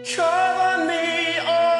Cover me, oh.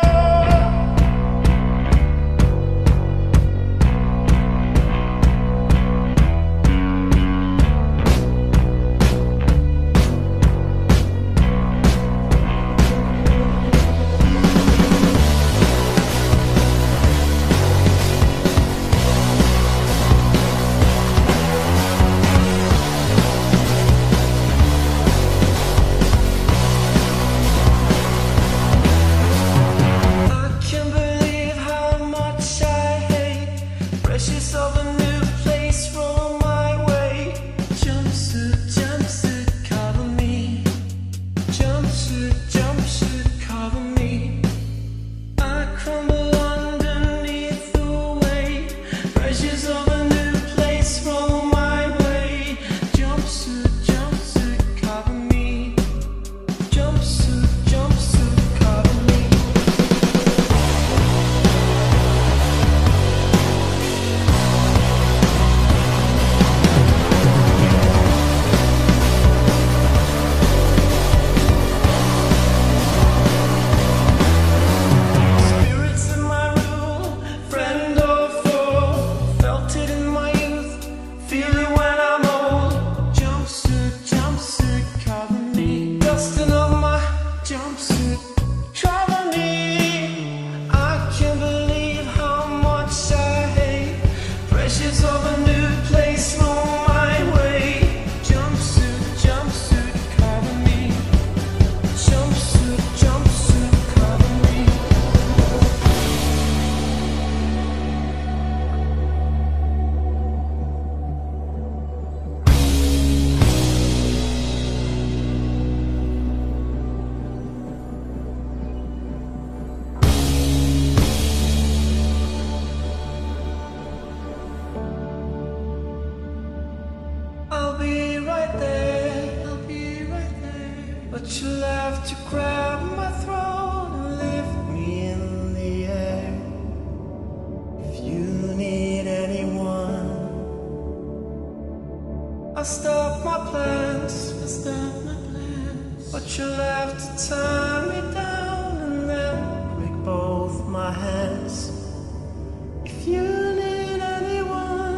Precious of a new place roll my way. Jumpsuit, jumpsuit, cover me. Jumpsuit, jumpsuit, cover me. I crumble underneath the weight. Precious of a new place roll my way. Jumpsuit, jumpsuit, cover me. Jumpsuit, jumpsuit, cover me. Jumpsuit, cover me. I can't believe how much I hate. Pressures of a new place roll my way. Jumpsuit, jumpsuit, cover me. Jumpsuit, jumpsuit, cover me. I'll be right there, I'll be right there. But you'll have to grab my throat and lift me in the air. If you need anyone, I'll stop my plans, I'll stop my plans. But you'll have to tie me down and then break both my hands. If you need anyone,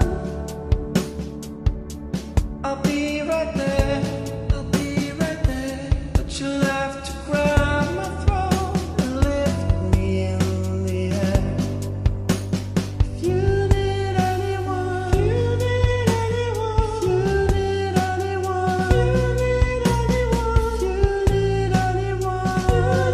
I'll be right there, I'll be right there. But you'll have to grab my throat and lift me in the air. If you need anyone, if you need anyone, if you need anyone, if you need anyone,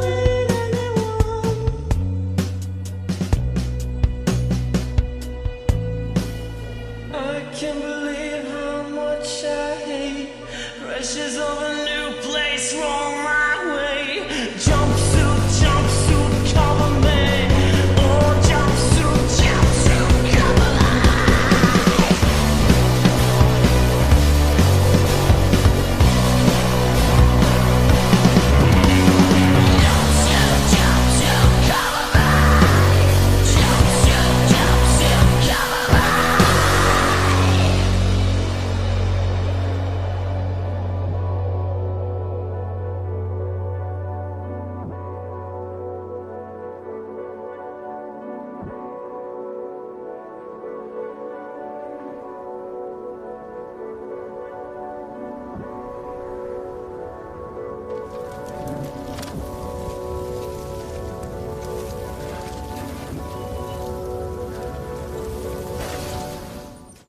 I can't believe how much I hate. Pressures of a new place wrong.